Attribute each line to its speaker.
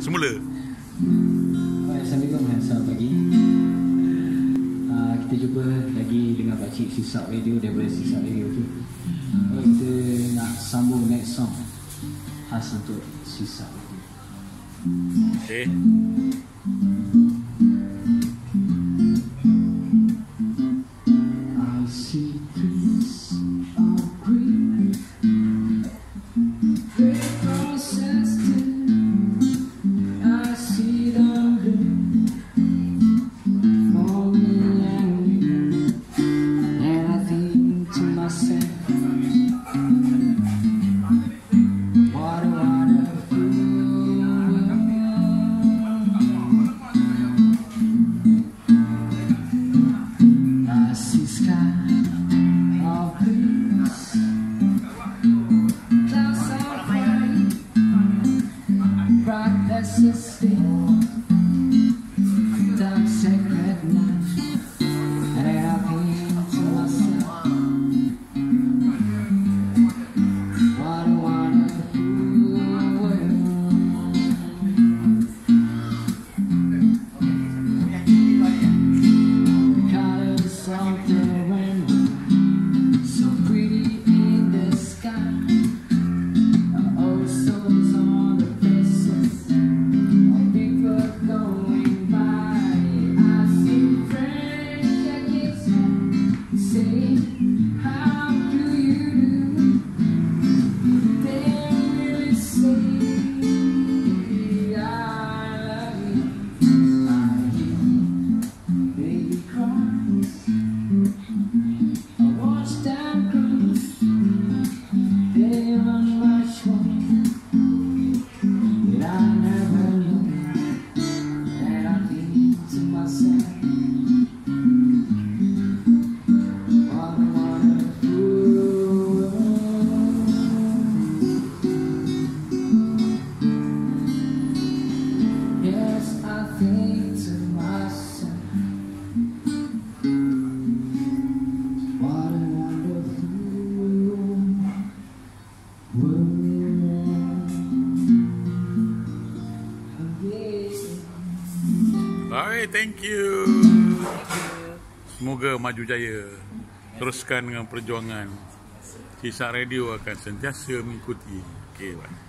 Speaker 1: semula.
Speaker 2: Assalamualaikum dan selamat pagi. Kita jumpa lagi dengan Pakcik Sisak Radio daripada Sisak Radio. Kita nak sambung next song khas untuk Sisak Radio.
Speaker 1: Okay. Alright, thank you. Semoga maju jaya. Teruskan dengan perjuangan. Sisak Radio akan sentiasa mengikuti. Okay, bye.